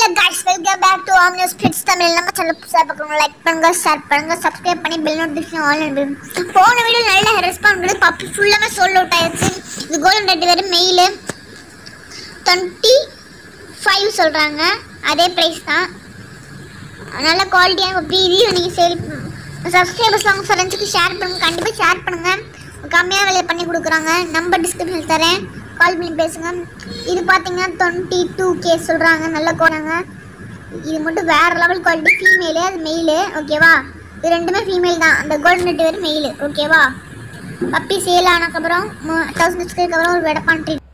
Hello guys, welcome back to Omnius Pets Tamil. நம்ம சேனல் புதுசா பார்க்கறவங்க லைக் பண்ணுங்க, ஷேர் பண்ணுங்க, சப்ஸ்கிரைப் பண்ணி பெல் நோட்டிஃபிகேஷன் ஆல் பண்ணிடுங்க. போன வீடியோ நல்ல ரெஸ்பான்ஸ் வந்து பப்பி ஃபுல்லாமே சோல்ட் அவுட் ஆயிருச்சு. இது கோல்டன் ரெட்ரிவர் மெயில் 25 சொல்றாங்க. அதே பிரைஸ் தான். நல்ல குவாலிட்டியான பப்பி. இது நீங்க சேல் சப்ஸ்கிரைபர்ஸ் வாங்க ஃப்ரெண்ட்ஸ்க்கு ஷேர் பண்ணுங்க. கண்டிப்பா ஷேர் பண்ணுங்க. கம்மியான விலை பண்ணி கொடுக்குறாங்க. நம்பர் டிஸ்கிரிப்ஷனில் தரேன், கால் பண்ணி பேசுங்க. இது பார்த்தீங்கன்னா 22K சொல்கிறாங்க. நல்ல கோடாங்க. இது மட்டும் வேறு லெவல் குவாலிட்டி. ஃபீமேலு, அது மெயிலு. ஓகேவா? இது ரெண்டுமே ஃபீமேல் தான். அந்த கோல்டன் ரெட்ரிவர் மெயிலு. ஓகேவா? பப்பி சேல் ஆனதுக்கப்புறம் 1000 சப்ஸ்கிரைபருக்கு அப்புறம் ஒரு வெடப்பான் ட்ரீட்